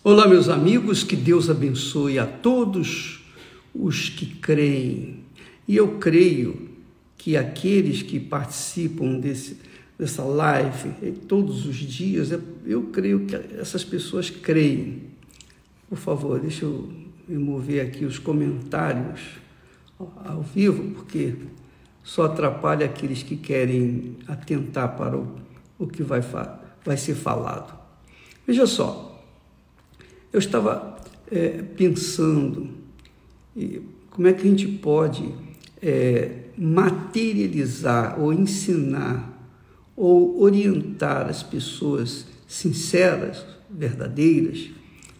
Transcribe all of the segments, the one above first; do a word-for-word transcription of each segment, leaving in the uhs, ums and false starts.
Olá, meus amigos, que Deus abençoe a todos os que creem. E eu creio que aqueles que participam desse, dessa live todos os dias, eu creio que essas pessoas creem. Por favor, deixa eu remover aqui os comentários ao vivo, porque só atrapalha aqueles que querem atentar para o, o que vai, vai ser falado. Veja só. Eu estava é, pensando como é que a gente pode é, materializar ou ensinar ou orientar as pessoas sinceras, verdadeiras,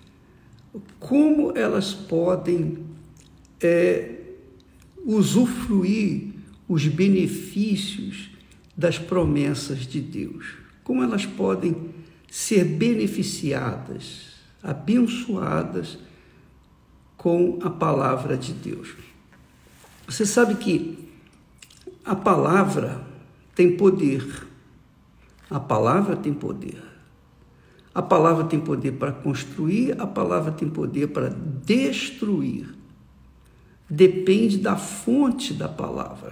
como elas podem é, usufruir os benefícios das promessas de Deus, como elas podem ser beneficiadas, abençoadas com a palavra de Deus. Você sabe que a palavra tem poder. A palavra tem poder. A palavra tem poder para construir, a palavra tem poder para destruir. Depende da fonte da palavra.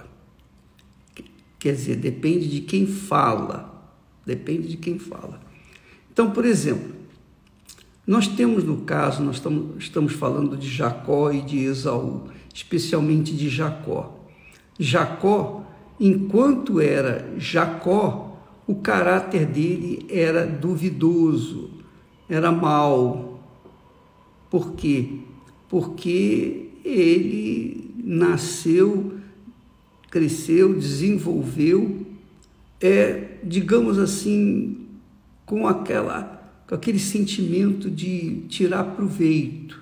Quer dizer, depende de quem fala. Depende de quem fala. Então, por exemplo, nós temos no caso, nós estamos, estamos falando de Jacó e de Esaú, especialmente de Jacó. Jacó, enquanto era Jacó, o caráter dele era duvidoso, era mau. Por quê? Porque ele nasceu, cresceu, desenvolveu, é, digamos assim, com aquela... com aquele sentimento de tirar proveito.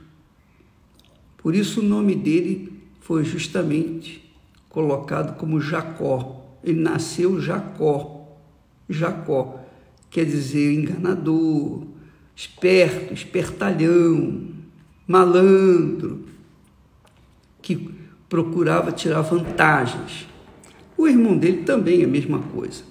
Por isso o nome dele foi justamente colocado como Jacó. Ele nasceu Jacó. Jacó quer dizer enganador, esperto, espertalhão, malandro, que procurava tirar vantagens. O irmão dele também é a mesma coisa,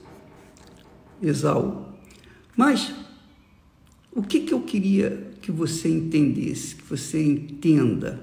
Esaú. Mas o que, que eu queria que você entendesse, que você entenda?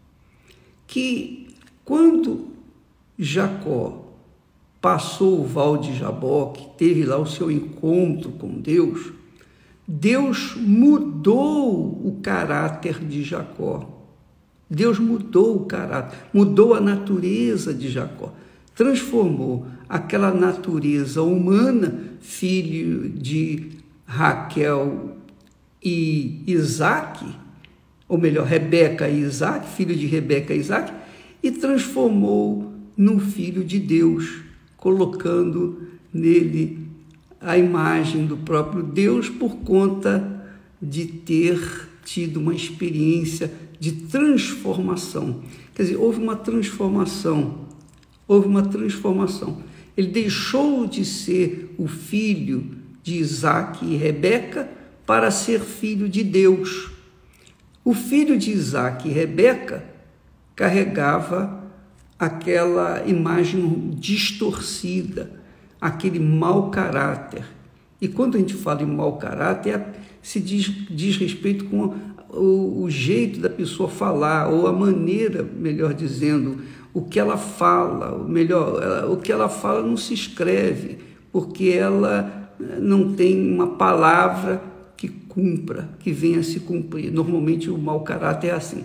Que quando Jacó passou o val de Jaboque, teve lá o seu encontro com Deus, Deus mudou o caráter de Jacó. Deus mudou o caráter, mudou a natureza de Jacó, transformou aquela natureza humana, filho de Raquel e Isaac, ou melhor, Rebeca e Isaac, filho de Rebeca e Isaac, e transformou num filho de Deus, colocando nele a imagem do próprio Deus por conta de ter tido uma experiência de transformação. Quer dizer, houve uma transformação, houve uma transformação. Ele deixou de ser o filho de Isaac e Rebeca para ser filho de Deus. O filho de Isaac e Rebeca carregava aquela imagem distorcida, aquele mau caráter. E quando a gente fala em mau caráter, se diz, diz respeito com o, o jeito da pessoa falar, ou a maneira, melhor dizendo, o que ela fala, ou melhor, ela, o que ela fala não se escreve, porque ela não tem uma palavra que cumpra, que venha a se cumprir. Normalmente o mau caráter é assim.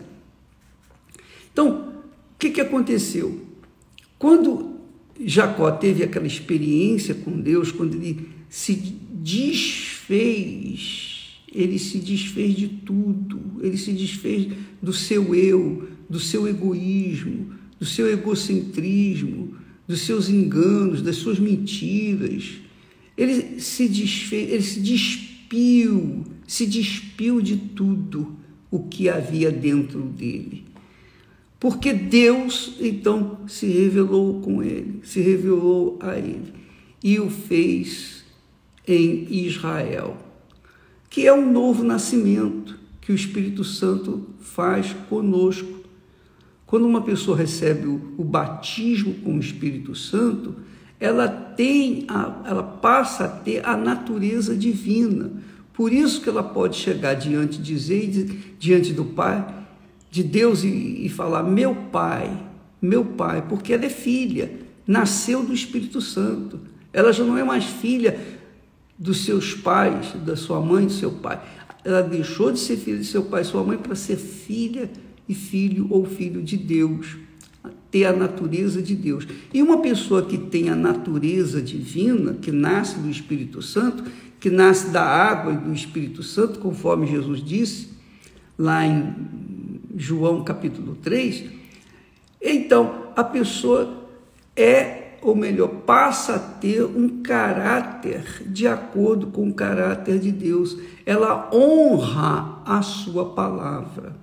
Então, o que, que aconteceu? Quando Jacó teve aquela experiência com Deus, quando ele se desfez, ele se desfez de tudo, ele se desfez do seu eu, do seu egoísmo, do seu egocentrismo, dos seus enganos, das suas mentiras. Ele se desfez, ele se despiu, se despiu de tudo o que havia dentro dele. Porque Deus, então, se revelou com ele, se revelou a ele e o fez em Israel, que é um novo nascimento que o Espírito Santo faz conosco. Quando uma pessoa recebe o, o batismo com o Espírito Santo, ela tem, a, ela passa a ter a natureza divina, Por isso que ela pode chegar diante, dizer, diante do Pai, de Deus e, e falar, meu Pai, meu Pai, porque ela é filha, nasceu do Espírito Santo. Ela já não é mais filha dos seus pais, da sua mãe e do seu pai. Ela deixou de ser filha de seu pai e sua mãe para ser filha e filho ou filho de Deus, ter a natureza de Deus. E uma pessoa que tem a natureza divina, que nasce do Espírito Santo, que nasce da água e do Espírito Santo, conforme Jesus disse, lá em João capítulo três, então a pessoa é, ou melhor, passa a ter um caráter de acordo com o caráter de Deus. Ela honra a sua palavra.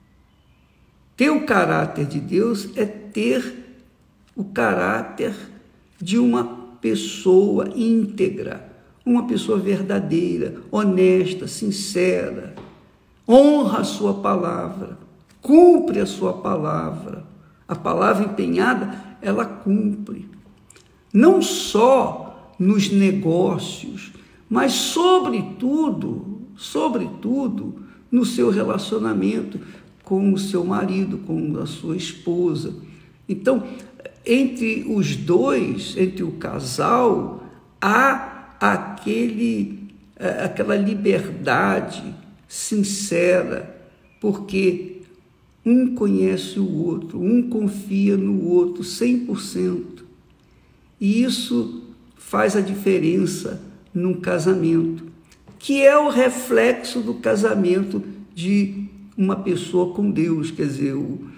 Ter o caráter de Deus é ter o caráter de uma pessoa íntegra, uma pessoa verdadeira, honesta, sincera. Honra a sua palavra, cumpre a sua palavra. A palavra empenhada, ela cumpre. Não só nos negócios, mas sobretudo, sobretudo, no seu relacionamento com o seu marido, com a sua esposa. Então, entre os dois, entre o casal, há aquele, aquela liberdade sincera, porque um conhece o outro, um confia no outro cem por cento. E isso faz a diferença num casamento, que é o reflexo do casamento de uma pessoa com Deus, quer dizer,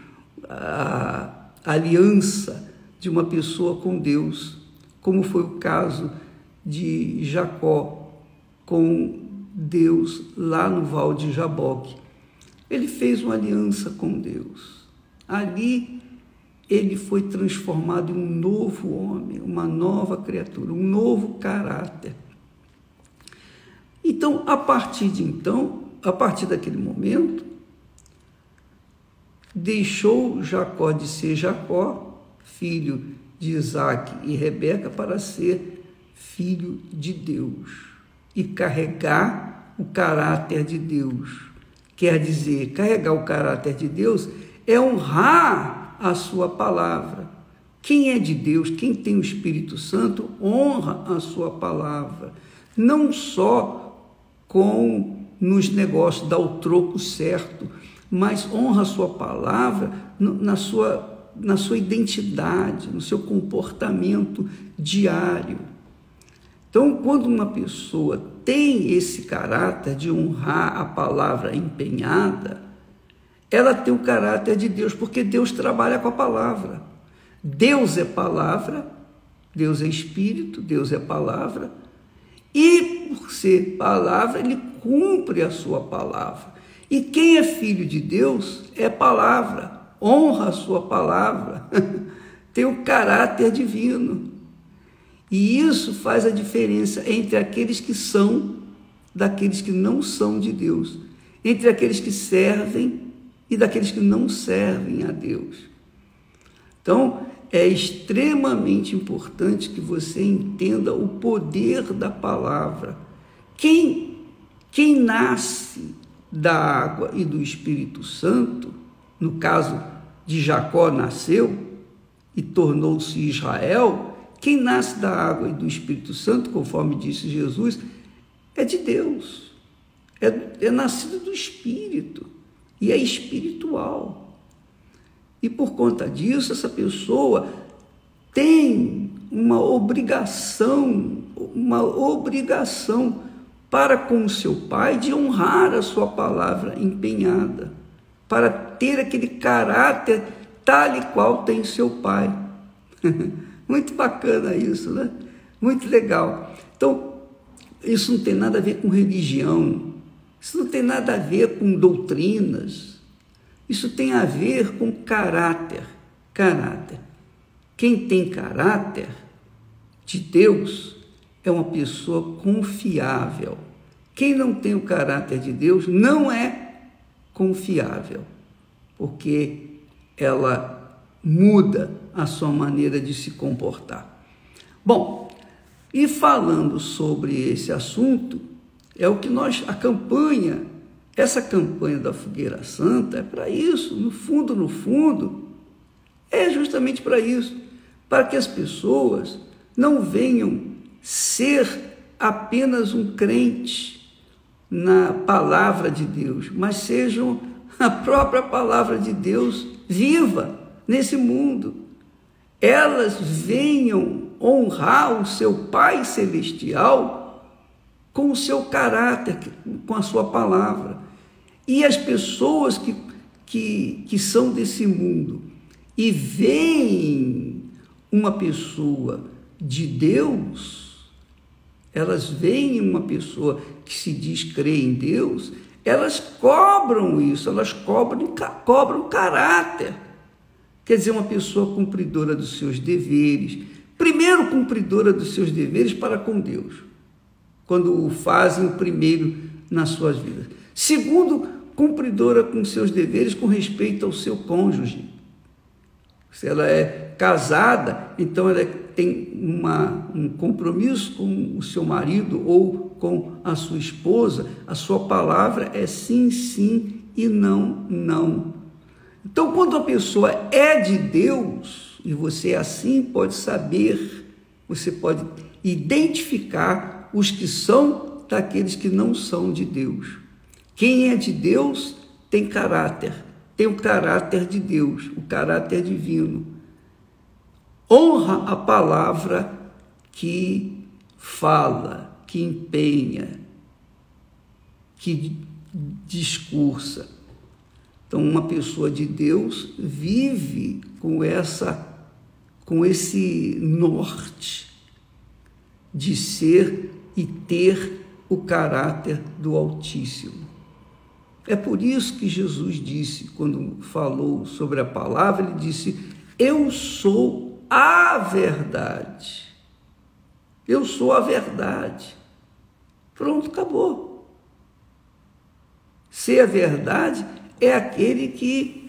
a, a aliança de uma pessoa com Deus, como foi o caso de Jacó com Deus lá no Val de Jaboque. Ele fez uma aliança com Deus. Ali ele foi transformado em um novo homem, uma nova criatura, um novo caráter. Então, a partir de então, a partir daquele momento, deixou Jacó de ser Jacó, filho de Isaque e Rebeca, para ser filho de Deus e carregar o caráter de Deus. Quer dizer, carregar o caráter de Deus é honrar a sua palavra. Quem é de Deus, quem tem o Espírito Santo, honra a sua palavra. Não só com nos negócios, dá o troco certo, mas honra a sua palavra na sua, na sua identidade, no seu comportamento diário. Então, quando uma pessoa tem esse caráter de honrar a palavra empenhada, ela tem o caráter de Deus, porque Deus trabalha com a palavra. Deus é palavra, Deus é espírito, Deus é palavra, e por ser palavra, ele cumpre a sua palavra. E quem é filho de Deus é palavra, honra a sua palavra, tem o caráter divino. E isso faz a diferença entre aqueles que são, daqueles que não são de Deus, entre aqueles que servem e daqueles que não servem a Deus. Então, é extremamente importante que você entenda o poder da palavra. Quem, quem nasce da água e do Espírito Santo, no caso de Jacó nasceu e tornou-se Israel, quem nasce da água e do Espírito Santo, conforme disse Jesus, é de Deus, é, é nascido do Espírito e é espiritual. E por conta disso, essa pessoa tem uma obrigação, uma obrigação para com o seu pai de honrar a sua palavra empenhada, para ter aquele caráter tal e qual tem seu pai. Muito bacana isso, né? Muito legal. Então, isso não tem nada a ver com religião, isso não tem nada a ver com doutrinas, isso tem a ver com caráter. Caráter. Quem tem caráter de Deus é uma pessoa confiável. Quem não tem o caráter de Deus não é confiável, porque ela muda a sua maneira de se comportar. Bom, e falando sobre esse assunto, É o que nós, a campanha, essa campanha da Fogueira Santa é para isso, no fundo, no fundo, é justamente para isso, para que as pessoas não venham ser apenas um crente na palavra de Deus, mas sejam a própria palavra de Deus viva nesse mundo. Elas venham honrar o seu Pai Celestial com o seu caráter, com a sua palavra. E as pessoas que, que, que são desse mundo e veem uma pessoa de Deus, elas veem uma pessoa que se diz crer em Deus, elas cobram isso, elas cobram, cobram caráter. Quer dizer, uma pessoa cumpridora dos seus deveres, primeiro cumpridora dos seus deveres para com Deus, quando o fazem o primeiro nas suas vidas. Segundo, cumpridora com seus deveres com respeito ao seu cônjuge. Se ela é casada, então ela tem uma, um compromisso com o seu marido ou com a sua esposa, a sua palavra é sim, sim e não, não. Então, quando a pessoa é de Deus, e você assim pode saber, você pode identificar os que são daqueles que não são de Deus. Quem é de Deus tem caráter, tem o caráter de Deus, o caráter divino. Honra a palavra que fala, que empenha, que discursa. Então, uma pessoa de Deus vive com essa, com esse norte de ser e ter o caráter do Altíssimo. É por isso que Jesus disse, quando falou sobre a palavra, ele disse: eu sou a verdade. Eu sou a verdade. Pronto, acabou. Ser a verdade é aquele que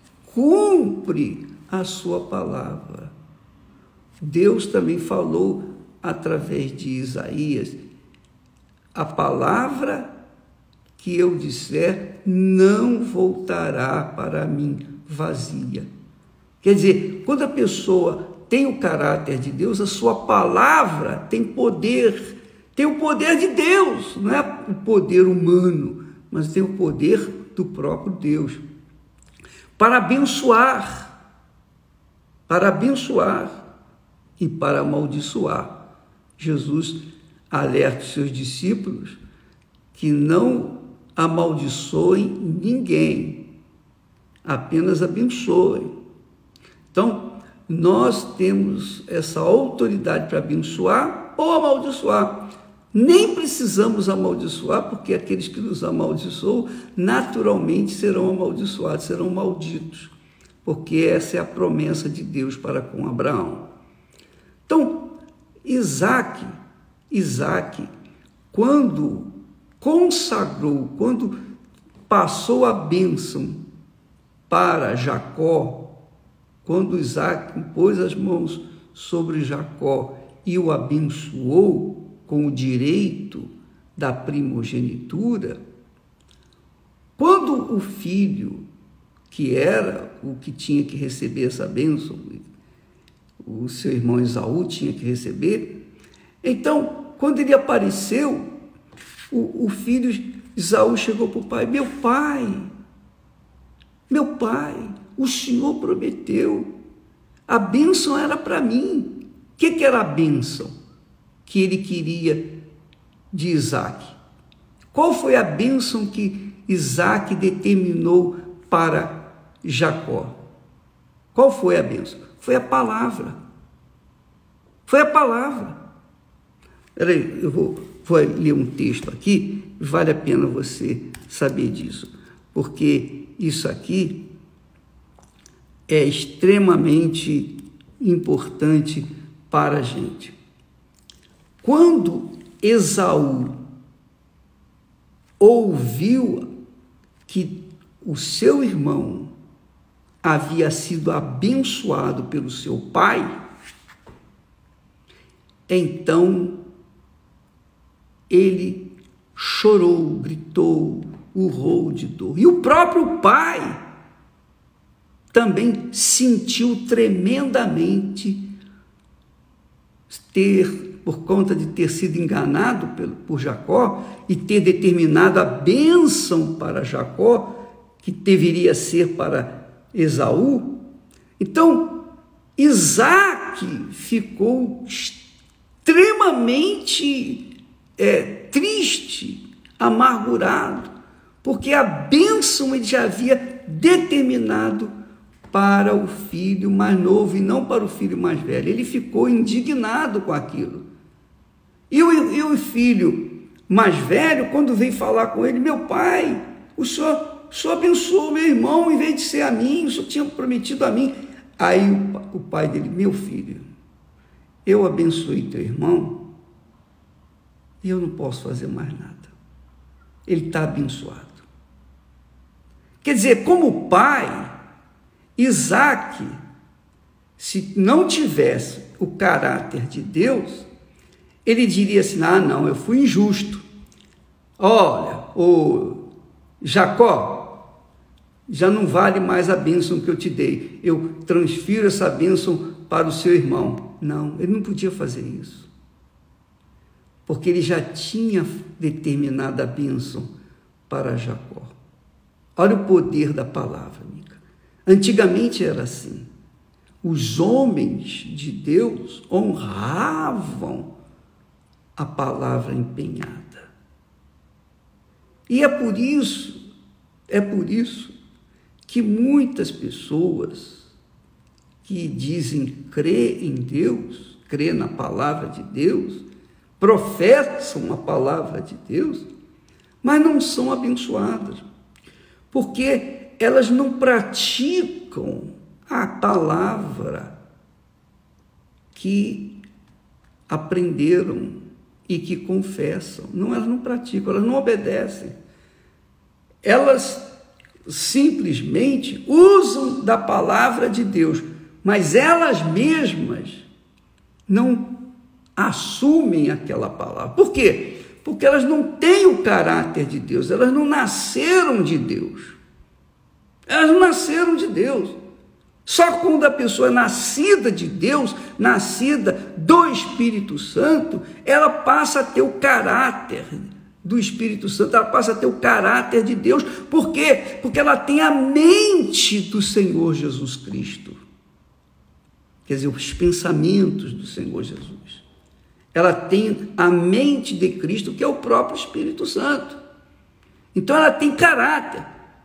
cumpre a sua palavra. Deus também falou através de Isaías: a palavra que eu disser não voltará para mim vazia. Quer dizer, quando a pessoa tem o caráter de Deus, a sua palavra tem poder, tem o poder de Deus, não é o poder humano, mas tem o poder do próprio Deus, para abençoar, para abençoar e para amaldiçoar. Jesus alerta os seus discípulos que não amaldiçoem ninguém, apenas abençoem. Então, nós temos essa autoridade para abençoar ou amaldiçoar. Nem precisamos amaldiçoar, porque aqueles que nos amaldiçoam naturalmente serão amaldiçoados, serão malditos, porque essa é a promessa de Deus para com Abraão. Então, Isaac, Isaac, quando consagrou, quando passou a bênção para Jacó, quando Isaac pôs as mãos sobre Jacó e o abençoou com o direito da primogenitura, quando o filho, que era o que tinha que receber essa bênção, o seu irmão Esaú tinha que receber, então, quando ele apareceu, o, o filho Esaú chegou para o pai: meu pai, meu pai, o Senhor prometeu, a bênção era para mim. O que, que era a bênção que ele queria de Isaac? Qual foi a bênção que Isaac determinou para Jacó? Qual foi a bênção? Foi a palavra. Foi a palavra. Peraí, eu vou, vou ler um texto aqui, vale a pena você saber disso, porque isso aqui é extremamente importante para a gente. Quando Esaú ouviu que o seu irmão havia sido abençoado pelo seu pai, então ele chorou, gritou, urrou de dor. E o próprio pai também sentiu tremendamente ter, por conta de ter sido enganado por Jacó e ter determinado a bênção para Jacó, que deveria ser para Esaú. Então, Isaac ficou extremamente é, triste, amargurado, porque a bênção ele já havia determinado para o filho mais novo e não para o filho mais velho. Ele ficou indignado com aquilo. E o, e o filho mais velho, quando veio falar com ele, meu pai, o senhor, o senhor abençoou meu irmão em vez de ser a mim, o senhor tinha prometido a mim. Aí o, o pai dele, meu filho, eu abençoei teu irmão e eu não posso fazer mais nada. Ele está abençoado. Quer dizer, como pai, Isaac, se não tivesse o caráter de Deus, ele diria assim, ah, não, eu fui injusto. Olha, o Jacó, já não vale mais a bênção que eu te dei. Eu transfiro essa bênção para o seu irmão. Não, ele não podia fazer isso. Porque ele já tinha determinado a bênção para Jacó. Olha o poder da palavra, amiga. Antigamente era assim. Os homens de Deus honravam a palavra empenhada. E é por isso, é por isso que muitas pessoas que dizem crer em Deus, crer na palavra de Deus, professam a palavra de Deus, mas não são abençoadas, porque elas não praticam a palavra que aprenderam e que confessam. Não, elas não praticam, elas não obedecem. Elas simplesmente usam da palavra de Deus, mas elas mesmas não assumem aquela palavra. Por quê? Porque elas não têm o caráter de Deus, elas não nasceram de Deus. Elas não nasceram de Deus. Só quando a pessoa é nascida de Deus, nascida do Espírito Santo, ela passa a ter o caráter do Espírito Santo, ela passa a ter o caráter de Deus. Por quê? Porque ela tem a mente do Senhor Jesus Cristo. Quer dizer, os pensamentos do Senhor Jesus. Ela tem a mente de Cristo, que é o próprio Espírito Santo. Então ela tem caráter.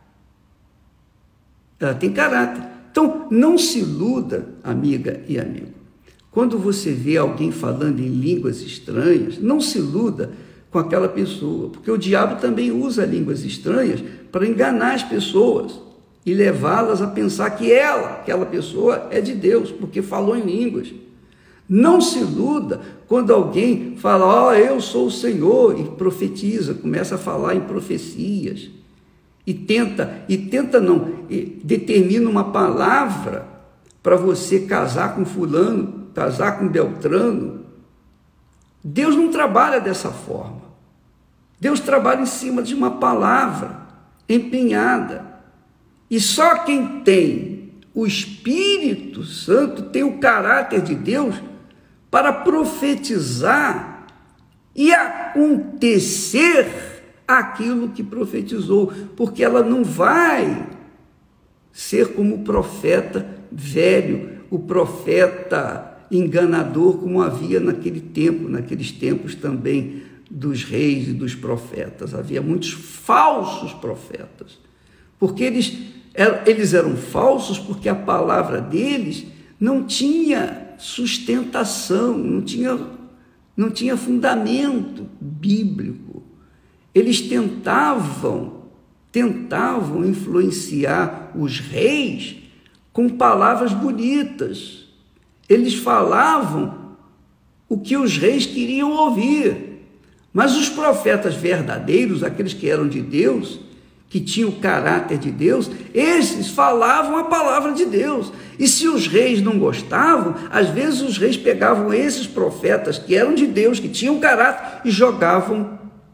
Ela tem caráter. Então, não se iluda, amiga e amigo. Quando você vê alguém falando em línguas estranhas, não se iluda com aquela pessoa, porque o diabo também usa línguas estranhas para enganar as pessoas e levá-las a pensar que ela, aquela pessoa, é de Deus, porque falou em línguas. Não se iluda quando alguém fala, ó, oh, eu sou o Senhor, e profetiza, começa a falar em profecias. E tenta, e tenta não, e determina uma palavra para você casar com fulano, casar com Beltrano. Deus não trabalha dessa forma. Deus trabalha em cima de uma palavra empenhada. E só quem tem o Espírito Santo tem o caráter de Deus para profetizar e acontecer aquilo que profetizou, porque ela não vai ser como o profeta velho, o profeta enganador, como havia naquele tempo, naqueles tempos também dos reis e dos profetas. Havia muitos falsos profetas, porque eles, eles eram falsos porque a palavra deles não tinha sustentação, não tinha, não tinha fundamento bíblico. Eles tentavam, tentavam influenciar os reis com palavras bonitas. Eles falavam o que os reis queriam ouvir. Mas os profetas verdadeiros, aqueles que eram de Deus, que tinham o caráter de Deus, esses falavam a palavra de Deus. E se os reis não gostavam, às vezes os reis pegavam esses profetas que eram de Deus, que tinham caráter, e jogavam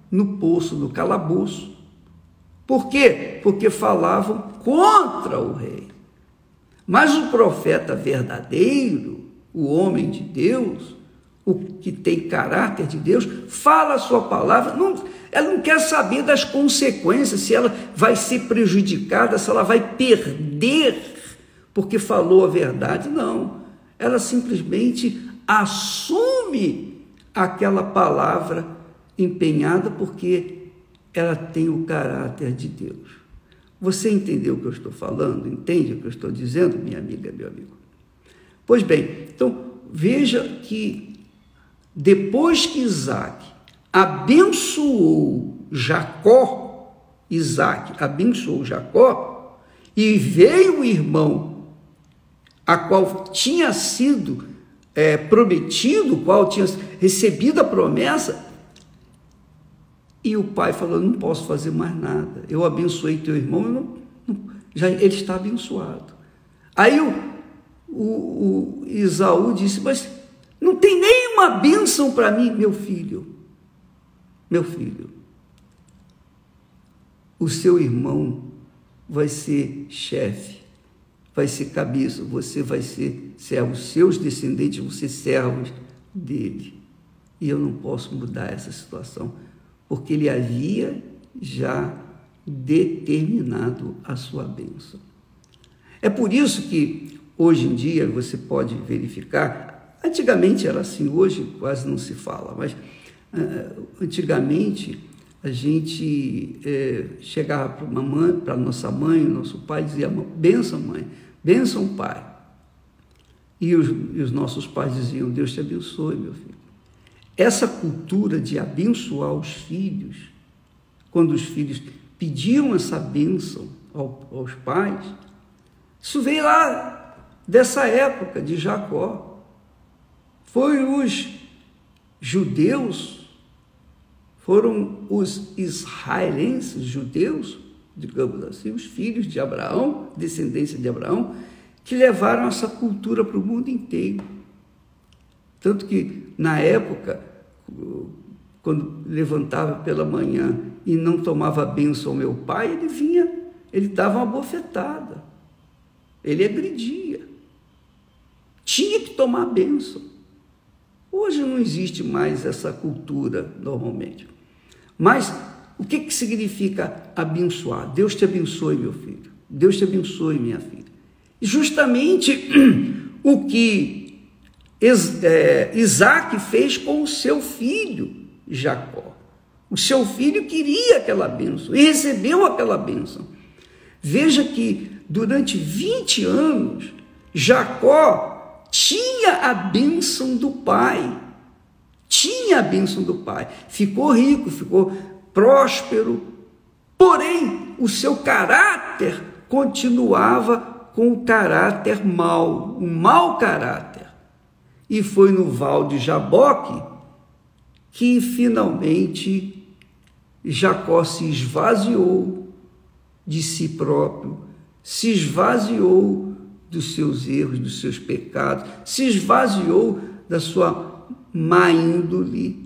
no poço, no calabouço. Por quê? Porque falavam contra o rei. Mas o profeta verdadeiro, o homem de Deus, o que tem caráter de Deus, fala a sua palavra, não, ela não quer saber das consequências, se ela vai ser prejudicada, se ela vai perder porque falou a verdade, não. Ela simplesmente assume aquela palavra empenhada porque ela tem o caráter de Deus. Você entendeu o que eu estou falando? Entende o que eu estou dizendo, minha amiga, meu amigo? Pois bem, então veja que depois que Isaac abençoou Jacó, Isaac abençoou Jacó, e veio o irmão a qual tinha sido é, prometido, o qual tinha recebido a promessa, e o pai falou, não posso fazer mais nada, eu abençoei teu irmão, eu não, não, já, ele está abençoado. Aí o, o, o Esaú disse, mas não tem nenhuma bênção para mim, meu filho, meu filho, o seu irmão vai ser chefe, vai ser cabeça, você vai ser servo, seus descendentes vão ser servos dele. E eu não posso mudar essa situação, porque ele havia já determinado a sua bênção. É por isso que hoje em dia você pode verificar, antigamente era assim, hoje quase não se fala, mas uh, antigamente a gente é, chegava para uma mãe, para nossa mãe, nosso pai, dizia, benção mãe, benção pai. E os, e os nossos pais diziam, Deus te abençoe, meu filho. Essa cultura de abençoar os filhos, quando os filhos pediam essa bênção ao, aos pais, isso veio lá dessa época de Jacó. Foi os judeus, foram os israelenses, judeus, digamos assim, os filhos de Abraão, descendência de Abraão, que levaram essa cultura para o mundo inteiro. Tanto que, na época, quando levantava pela manhã e não tomava bênção ao meu pai, ele vinha, ele dava uma bofetada, ele agredia. Tinha que tomar bênção. Hoje não existe mais essa cultura, normalmente. Mas o que, que significa abençoar? Deus te abençoe, meu filho. Deus te abençoe, minha filha. E justamente o que Isaac fez com o seu filho, Jacó. O seu filho queria aquela bênção e recebeu aquela bênção. Veja que durante vinte anos, Jacó tinha a bênção do pai. Tinha a bênção do pai. Ficou rico, ficou próspero. Porém, o seu caráter continuava com o caráter mau, um mau caráter. E foi no val de Jaboque que finalmente Jacó se esvaziou de si próprio, se esvaziou dos seus erros, dos seus pecados, se esvaziou da sua má índole,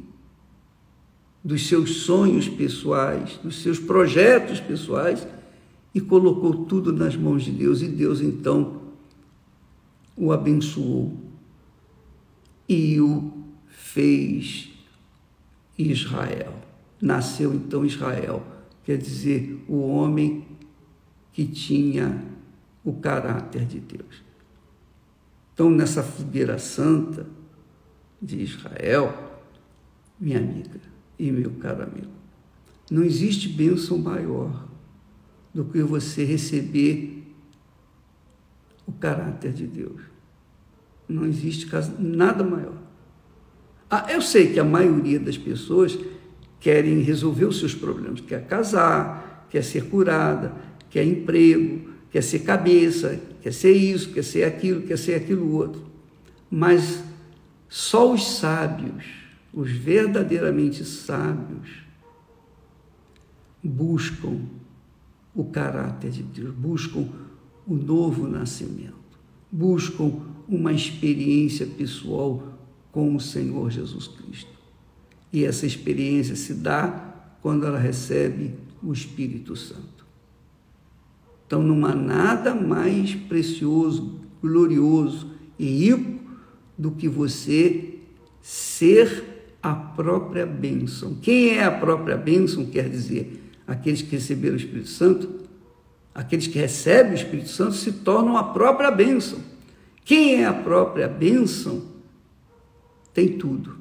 dos seus sonhos pessoais, dos seus projetos pessoais, e colocou tudo nas mãos de Deus, e Deus então o abençoou e o fez Israel. Nasceu então Israel, quer dizer, o homem que tinha o caráter de Deus. Então, nessa fogueira santa de Israel, minha amiga e meu caro amigo, não existe bênção maior do que você receber o caráter de Deus. Não existe nada maior. Ah, eu sei que a maioria das pessoas querem resolver os seus problemas, quer casar, quer ser curada, quer emprego, quer ser cabeça, quer ser isso, quer ser aquilo, quer ser aquilo outro. Mas só os sábios, os verdadeiramente sábios, buscam o caráter de Deus, buscam o novo nascimento, buscam uma experiência pessoal com o Senhor Jesus Cristo. E essa experiência se dá quando ela recebe o Espírito Santo. Então, não há nada mais precioso, glorioso e rico do que você ser a própria bênção. Quem é a própria bênção? Quer dizer, aqueles que receberam o Espírito Santo, aqueles que recebem o Espírito Santo se tornam a própria bênção. Quem é a própria bênção tem tudo.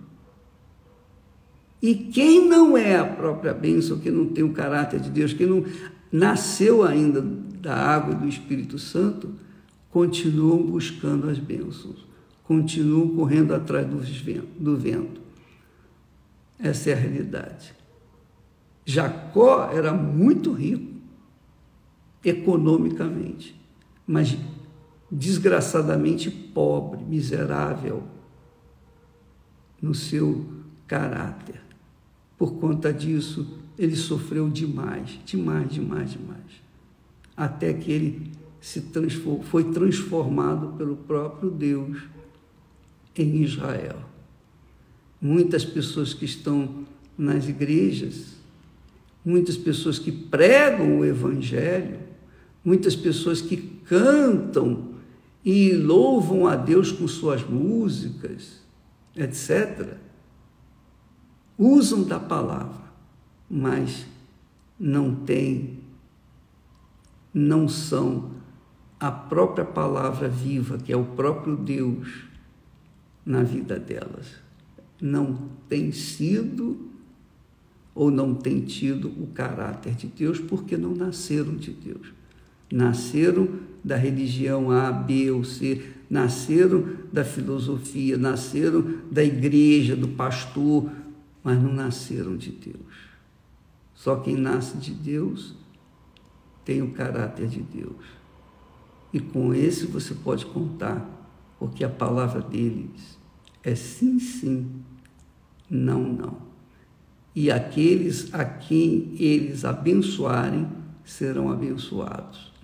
E quem não é a própria bênção, que não tem o caráter de Deus, que não nasceu ainda da água e do Espírito Santo, continuam buscando as bênçãos, continuam correndo atrás do vento. Essa é a realidade. Jacó era muito rico economicamente, mas desgraçadamente pobre, miserável no seu caráter. Por conta disso, ele sofreu demais, demais, demais, demais, até que ele se transformou, foi transformado pelo próprio Deus em Israel. Muitas pessoas que estão nas igrejas, muitas pessoas que pregam o Evangelho, muitas pessoas que cantam e louvam a Deus com suas músicas, etcétera, usam da palavra, mas não têm, não são a própria palavra viva, que é o próprio Deus, na vida delas. Não tem sido ou não tem tido o caráter de Deus porque não nasceram de Deus. Nasceram da religião A, B ou C, nasceram da filosofia, nasceram da igreja, do pastor, mas não nasceram de Deus. Só quem nasce de Deus tem o caráter de Deus. E com esse você pode contar, porque a palavra deles é sim, sim, não, não. E aqueles a quem eles abençoarem serão abençoados.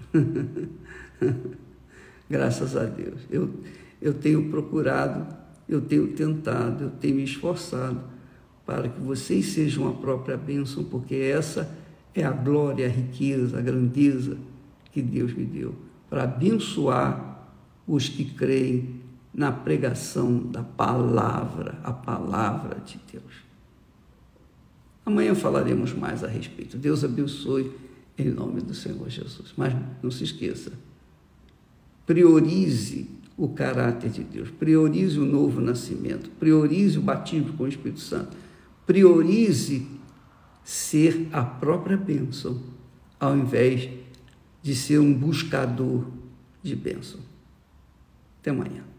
Graças a Deus. Eu, eu tenho procurado, eu tenho tentado, eu tenho me esforçado para que vocês sejam a própria bênção, porque essa é a glória, a riqueza, a grandeza que Deus me deu, para abençoar os que creem na pregação da palavra, a palavra de Deus. Amanhã falaremos mais a respeito. Deus abençoe em nome do Senhor Jesus. Mas não se esqueça, priorize o caráter de Deus, priorize o novo nascimento, priorize o batismo com o Espírito Santo, priorize ser a própria bênção, ao invés de ser um buscador de bênção. Até amanhã.